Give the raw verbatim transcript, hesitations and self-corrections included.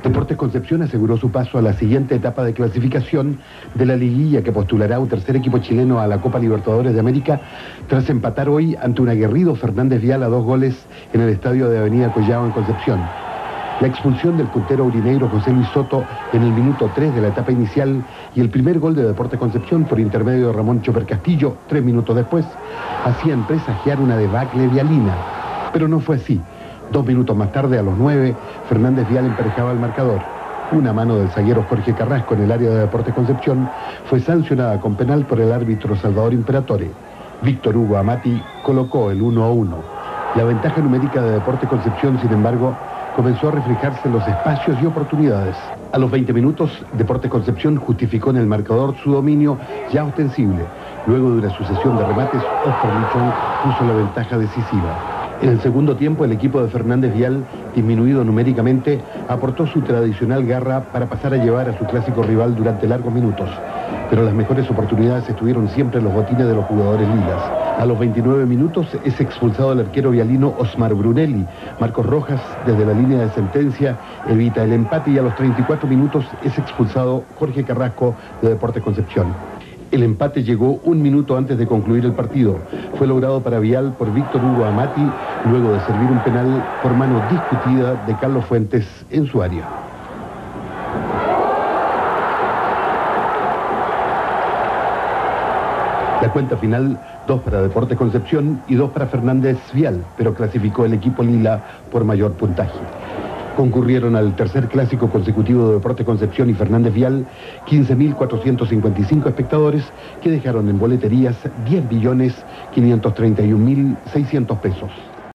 Deportes Concepción aseguró su paso a la siguiente etapa de clasificación de la liguilla que postulará a un tercer equipo chileno a la Copa Libertadores de América tras empatar hoy ante un aguerrido Fernández Vial a dos goles en el estadio de Avenida Collao en Concepción. La expulsión del puntero aurinegro José Luis Soto en el minuto tres de la etapa inicial y el primer gol de Deportes Concepción por intermedio de Ramón Chopper Castillo, tres minutos después, hacían presagiar una debacle vialina. Pero no fue así. Dos minutos más tarde, a los nueve, Fernández Vial emparejaba el marcador. Una mano del zaguero Jorge Carrasco en el área de Deportes Concepción fue sancionada con penal por el árbitro Salvador Imperatore. Víctor Hugo Amati colocó el uno a uno. La ventaja numérica de Deportes Concepción, sin embargo, comenzó a reflejarse en los espacios y oportunidades. A los veinte minutos, Deportes Concepción justificó en el marcador su dominio ya ostensible. Luego de una sucesión de remates, Oscar Lichón puso la ventaja decisiva. En el segundo tiempo, el equipo de Fernández Vial, disminuido numéricamente, aportó su tradicional garra para pasar a llevar a su clásico rival durante largos minutos. Pero las mejores oportunidades estuvieron siempre en los botines de los jugadores lilas. A los veintinueve minutos es expulsado el arquero vialino Osmar Brunelli. Marcos Rojas, desde la línea de sentencia, evita el empate y a los treinta y cuatro minutos es expulsado Jorge Carrasco de Deportes Concepción. El empate llegó un minuto antes de concluir el partido. Fue logrado para Vial por Víctor Hugo Amati, luego de servir un penal por mano discutida de Carlos Fuentes en su área. La cuenta final, dos para Deportes Concepción y dos para Fernández Vial, pero clasificó el equipo lila por mayor puntaje. Concurrieron al tercer clásico consecutivo de Deportes Concepción y Fernández Vial quince mil cuatrocientos cincuenta y cinco espectadores que dejaron en boleterías diez millones quinientos treinta y un mil seiscientos pesos.